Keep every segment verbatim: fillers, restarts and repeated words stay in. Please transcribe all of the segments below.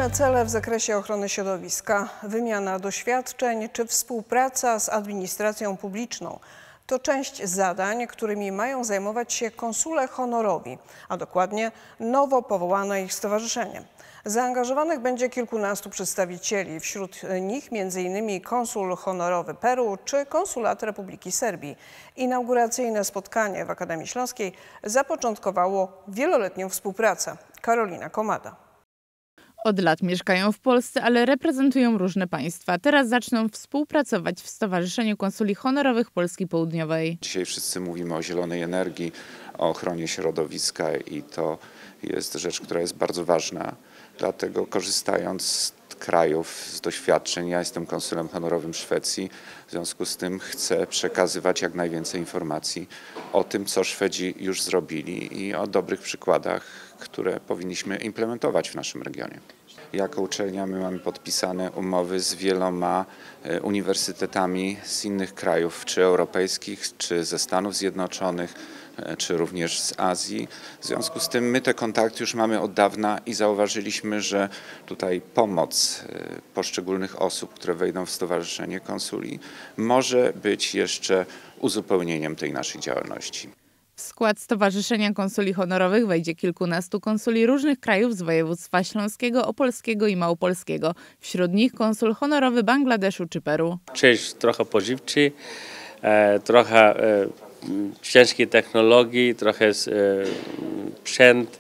Wspólne cele w zakresie ochrony środowiska, wymiana doświadczeń czy współpraca z administracją publiczną to część zadań, którymi mają zajmować się konsule honorowi, a dokładnie nowo powołane ich stowarzyszenie. Zaangażowanych będzie kilkunastu przedstawicieli, wśród nich między innymi konsul honorowy Peru czy konsulat Republiki Serbii. Inauguracyjne spotkanie w Akademii Śląskiej zapoczątkowało wieloletnią współpracę. Karolina Komada. Od lat mieszkają w Polsce, ale reprezentują różne państwa. Teraz zaczną współpracować w Stowarzyszeniu Konsuli Honorowych Polski Południowej. Dzisiaj wszyscy mówimy o zielonej energii, o ochronie środowiska i to jest rzecz, która jest bardzo ważna. Dlatego korzystając z krajów, z doświadczeń, ja jestem konsulem honorowym Szwecji, w związku z tym chcę przekazywać jak najwięcej informacji o tym, co Szwedzi już zrobili i o dobrych przykładach, które powinniśmy implementować w naszym regionie. Jako uczelnia my mamy podpisane umowy z wieloma uniwersytetami z innych krajów, czy europejskich, czy ze Stanów Zjednoczonych, czy również z Azji. W związku z tym my te kontakty już mamy od dawna i zauważyliśmy, że tutaj pomoc poszczególnych osób, które wejdą w Stowarzyszenie Konsuli, może być jeszcze uzupełnieniem tej naszej działalności. W skład Stowarzyszenia Konsuli Honorowych wejdzie kilkunastu konsuli różnych krajów z województwa śląskiego, opolskiego i małopolskiego. Wśród nich konsul honorowy Bangladeszu czy Peru. Część trochę pożywczy, trochę ciężkiej technologii, trochę sprzęt,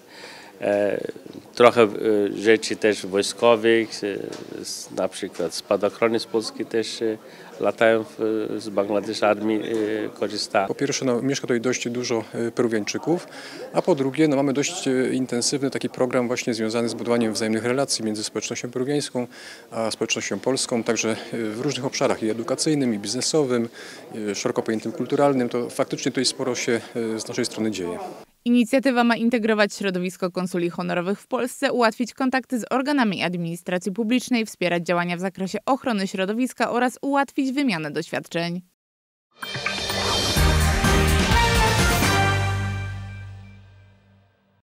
trochę rzeczy też wojskowych, na przykład spadochrony z Polski też latają z Bangladeszu, armii korzysta. Po pierwsze, no, mieszka tutaj dość dużo Peruwiańczyków, a po drugie no, mamy dość intensywny taki program właśnie związany z budowaniem wzajemnych relacji między społecznością peruwiańską a społecznością polską, także w różnych obszarach i edukacyjnym, i biznesowym, i szeroko pojętym kulturalnym. To faktycznie tutaj sporo się z naszej strony dzieje. Inicjatywa ma integrować środowisko konsuli honorowych w Polsce, ułatwić kontakty z organami administracji publicznej, wspierać działania w zakresie ochrony środowiska oraz ułatwić wymianę doświadczeń.